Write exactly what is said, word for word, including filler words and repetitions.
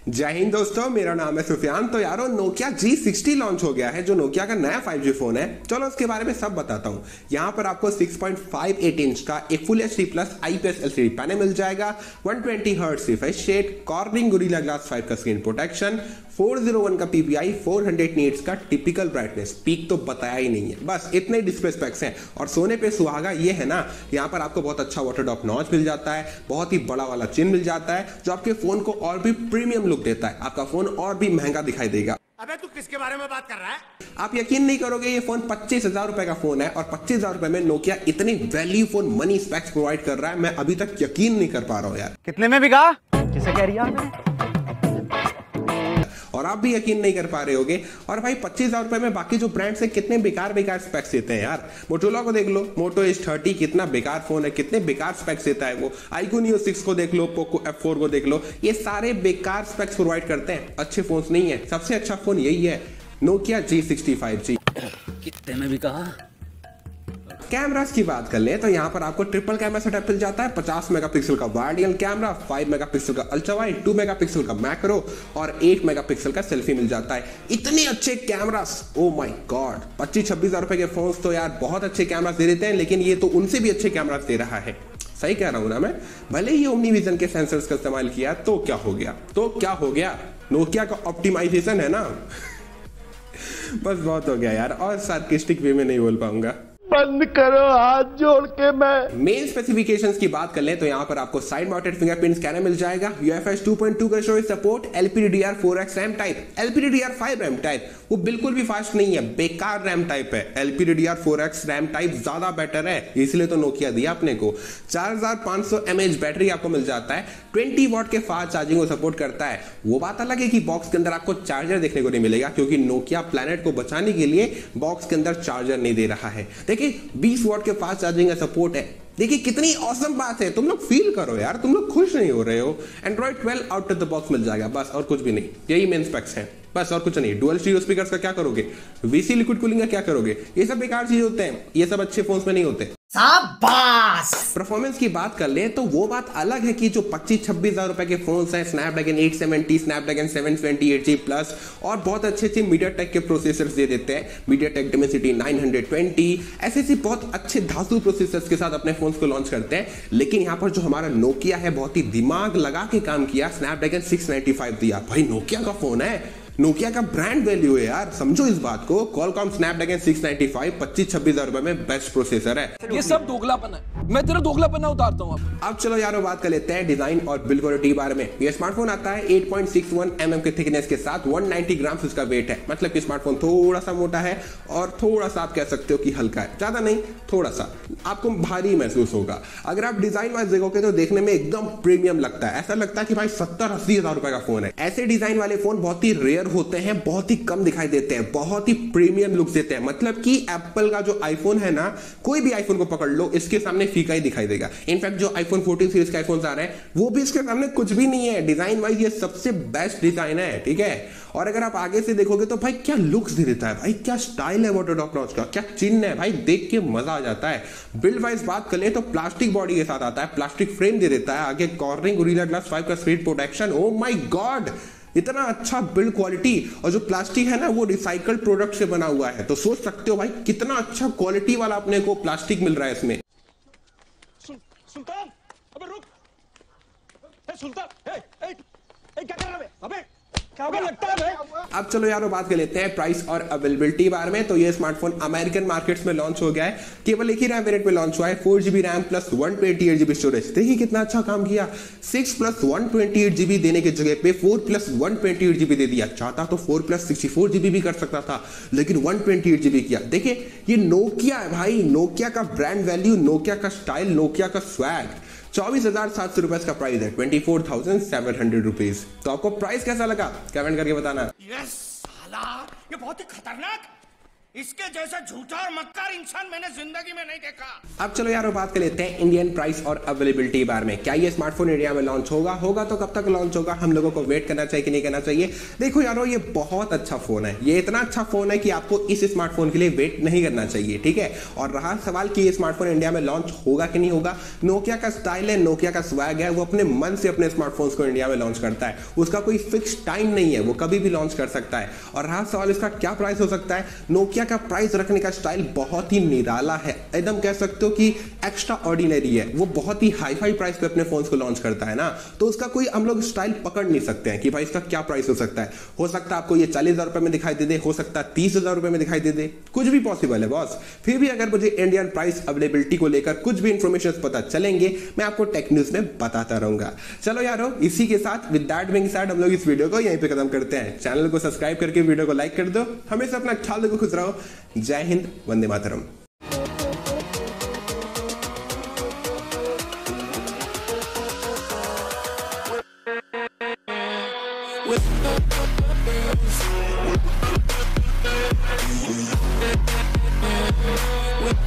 जय हिंद दोस्तों, मेरा नाम है सुफियान। तो यारो नोकिया जी सिक्सटी लॉन्च हो गया है, जो नोकिया का नया फाइव जी फोन है। चलो उसके बारे में सब बताता हूँ। यहाँ पर आपको six point five eight inch का एक full H D plus IPS LCD panel मिल जाएगा, one twenty hertz refresh rate, Corning Gorilla Glass five का screen protection, four zero one का पीपीआई, फोर हंड्रेड नीट्स का टिपिकल ब्राइटनेस। पीक तो बताया ही नहीं है, बस इतने डिस्प्ले स्पेक्स हैं। और सोने पे सुहागा ये है ना, यहाँ पर आपको बहुत अच्छा वाटर ड्रॉप नॉच मिल जाता है, बहुत ही बड़ा वाला चिन मिल जाता है, जो आपके फोन को और भी प्रीमियम लुक देता है। आपका फोन और भी महंगा दिखाई देगा। अबे तू किसके बारे में बात कर रहा है? आप यकीन नहीं करोगे, ये फोन पच्चीस हजार रुपए का फोन है और पच्चीस हजार रुपए में नोकिया इतनी value for money specs provide कर रहा है। मैं अभी तक यकीन नहीं कर पा रहा हूँ यार। कितने में बिका? किसे कह रही है? और आप भी यकीन नहीं कर पा रहे होगे। और भाई पच्चीस हजार रुपए में बाकी जो ब्रांड्स है कितने बेकार बेकार स्पेक्स देते हैं यार। मोटोरोला को देख लो, मोटो एच थर्टी कितना बेकार फोन है, कितने बेकार स्पेक्स देता है वो। आईक्यू नियो सिक्स को देख लो, पोको एफ फोर को देख लो, ये सारे बेकार स्पेक्स प्रोवाइड करते हैं, अच्छे फोन नहीं है। सबसे अच्छा फोन यही है, Nokia G sixty five G. कितने में बिका? कैमरास की बात कर ले तो यहाँ पर आपको ट्रिपल कैमरा सेटअप मिल जाता है। पचास मेगापिक्सल का wide angle camera, five megapixel का अल्ट्रा वाइड, टू मेगापिक्सल का मैक्रो और एट मेगापिक्सल का सेल्फी मिल जाता है। इतने अच्छे कैमरास, ओ माय गॉड। पच्चीस छब्बीस हजार रुपए के फोन तो यार बहुत अच्छे कैमरास दे देते हैं, लेकिन ये तो उनसे भी अच्छे कैमरास दे रहा है। सही कह रहा हूं ना मैं? भले ही ओमनी विजन के सेंसर्स का इस्तेमाल किया तो क्या हो गया, तो क्या हो गया, नोकिया का ऑप्टिमाइजेशन है ना। बस बहुत हो गया यार, और सार्केस्टिक वे में नहीं बोल पाऊंगा। बंद करो हाथ जोड़ के। मैं मेन स्पेसिफिकेशंस की बात कर ले तो यहाँ पर आपको साइड माउंटेड फिंगरप्रिंट स्कैनर मिल जाएगा, यूएफएस टू पॉइंट टू का storage support, LPDDR four X RAM type, LPDDR five RAM type वो बिल्कुल भी फास्ट नहीं है, बेकार रैम टाइप है। LPDDR four X RAM type ज्यादा बेटर है, इसलिए तो नोकिया दिया अपने को। चार हजार पांच सौ एमएच बैटरी आपको मिल जाता है, ट्वेंटी वॉट के फास्ट चार्जिंग को सपोर्ट करता है। वो बात अलग है कि बॉक्स के अंदर आपको चार्जर देखने को नहीं मिलेगा, क्योंकि नोकिया प्लैनेट को बचाने के लिए बॉक्स के अंदर चार्जर नहीं दे रहा है। देखिए बीस वॉट के फास्ट चार्जिंग का सपोर्ट है। देखिए कितनी औसम बात है, तुम लोग फील करो यार, तुम लोग खुश नहीं हो रहे हो। Android twelve out of the box मिल जाएगा, बस और कुछ भी नहीं। यही मेन स्पेक्स है, बस और कुछ नहीं। डुअल स्टीरियो स्पीकर्स का क्या करोगे, वीसी लिक्विड कूलिंग का क्या करोगे, ये सब बेकार चीज होते हैं, ये सब अच्छे फोन्स में नहीं होते। शाबाश। परफॉर्मेंस की बात कर ले तो वो बात अलग है कि जो पच्चीस छब्बीस हजार रुपए के फोन्स हैं, Snapdragon eight seventy, Snapdragon seven twenty eight G plus और बहुत अच्छे अच्छे मीडियाटेक के प्रोसेसर्स दे देते हैं। मीडियाटेक डिमेंसिटी नाइन ट्वेंटी ऐसे ऐसे बहुत अच्छे धांसू प्रोसेसर्स के साथ अपने फोन्स को लॉन्च करते हैं। लेकिन यहाँ पर जो हमारा नोकिया है, बहुत ही दिमाग लगा के काम किया, स्नैपड्रैगन सिक्स नाइंटी फाइव दिया। भाई नोकिया का फोन है, नोकिया का ब्रांड वैल्यू है यार, समझो इस बात को। Qualcomm Snapdragon six ninety five पच्चीस छब्बीस हजार रुपए में बेस्ट प्रोसेसर है। ये सब दोगलापन है, मैं तेरा दोगलापन उतारता हूं। अब अब चलो यारो बात कर लेते हैं डिजाइन और बिल्ड क्वालिटी के बारे में। ये स्मार्टफोन आता है eight point six one M M के थिकनेस के साथ, वन नाइंटी ग्राम इसका वेट है। मतलब कि स्मार्टफोन थोड़ा सा मोटा है और थोड़ा सा आप कह सकते हो कि हल्का है, ज्यादा नहीं, थोड़ा सा आपको भारी महसूस होगा। अगर आप डिजाइन वाइज देखोगे तो देखने में एकदम प्रीमियम लगता है, ऐसा लगता है कि भाई सत्तर अस्सी हजार रुपए का फोन है। ऐसे डिजाइन वाले फोन बहुत ही रेयर होते हैं, बहुत ही कम दिखाई देते हैं, बहुत ही प्रीमियम लुक देते हैं। मतलब कि एप्पल का जो आईफोन है ना, कोई भी आईफोन को पकड़ लो, इसके सामने फीका ही दिखाई देगा। इनफैक्ट जो आईफोन फोर्टीन सीरीज के आईफोन्स आ रहे हैं वो भी इसके सामने कुछ भी नहीं है। डिजाइन वाइज ये सबसे बेस्ट डिजाइन है, ठीक है। और अगर आप आगे से देखोगे तो भाई क्या लुक्स दे देता है, भाई क्या स्टाइल है वाटर ड्रॉप नॉच का, क्या चिन्ह है भाई, देख के मजा आ जाता है। बिल्ड वाइज बात कर ले तो प्लास्टिक बॉडी के साथ आता है, प्लास्टिक फ्रेम दे देता है, आगे कॉर्निंग गोरिल्ला ग्लास फाइव का screen protection. Oh my god, इतना अच्छा बिल्ड क्वालिटी। और जो प्लास्टिक है ना वो रिसाइकल्ड प्रोडक्ट से बना हुआ है, तो सोच सकते हो भाई कितना अच्छा क्वालिटी वाला अपने को प्लास्टिक मिल रहा है इसमें। सुल्तान, अबे रुक। ए सुल्तान, ए ए ए क्या कर रहा है? अबे क्या हो गया, लगता है? अब चलो यारो बात कर लेते हैं प्राइस और अवेलेबिलिटी बारे में। तो ये स्मार्टफोन अमेरिकन मार्केट्स में लॉन्च हो गया है, केवल एक ही रैम वेरिएंट में लॉन्च हुआ है, four GB RAM plus one twenty eight GB storage. देखिए कितना अच्छा काम किया, six plus one twenty eight GB देने की जगह पे four plus one twenty eight GB दे दिया। चाहता तो four plus sixty four GB भी कर सकता था, लेकिन वन ट्वेंटी एट जीबी किया। देखिए ये नोकिया है भाई, नोकिया का ब्रांड वैल्यू, नोकिया का स्टाइल, नोकिया का स्वैग। चौबीस हजार सात सौ रुपए का प्राइस है, twenty four thousand seven hundred rupees. तो आपको प्राइस कैसा लगा कमेंट करके बताना। यस साला, ये बहुत ही खतरनाक इसके जैसा झूठा और मक्कार इंसान मैंने जिंदगी में नहीं देखा। अब चलो यार बात कर लेते हैं इंडियन प्राइस और अवेलेबिलिटी बारे में। क्या ये स्मार्टफोन इंडिया में लॉन्च होगा होगा तो कब तक लॉन्च होगा, हम लोगों को वेट करना चाहिए कि नहीं करना चाहिए? देखो यारो, ये बहुत अच्छा फोन है, ये इतना अच्छा फोन है कि आपको इस स्मार्टफोन के लिए वेट नहीं करना चाहिए, ठीक है। और रहा सवाल कि ये स्मार्टफोन इंडिया में लॉन्च होगा कि नहीं होगा, नोकिया का स्टाइल है, नोकिया का स्वैग है, वो अपने मन से अपने स्मार्टफोन्स को इंडिया में लॉन्च करता है, उसका कोई फिक्स टाइम नहीं है, वो कभी भी लॉन्च कर सकता है। और रहा सवाल इसका क्या प्राइस हो सकता है, नोकिया का प्राइस रखने का स्टाइल बहुत ही निराला है, एकदम कह सकते हो कि एक्स्ट्रा ऑर्डिनरी है। वो बहुत ही हाई फाई प्राइस पे अपने फोन्स को लॉन्च करता है ना, तो उसका कोई हम लोग स्टाइल पकड़ नहीं सकते हैं कि भाई इसका क्या प्राइस हो सकता है। हो सकता है आपको ये चालीस हजार रुपए में दिखाई दे दे, हो सकता है तीस हजार रुपए में दिखाई दे दे, कुछ भी पॉसिबल है बॉस। फिर भी अगर मुझे इंडियन प्राइस अवेलेबिलिटी को लेकर कुछ भी इंफॉर्मेशन पता चलेंगे, मैं आपको टेक न्यूज में बताता रहूंगा। चलो यारो, इसी के साथ विद दैट बीइंग सेड हम लोग इस वीडियो को यहीं पे खत्म करते हैं। चैनल को सब्सक्राइब करके वीडियो को लाइक कर दो। हमेशा अपना ख्याल रखो, खुश रहो। जय हिंद, वंदे मातरम। With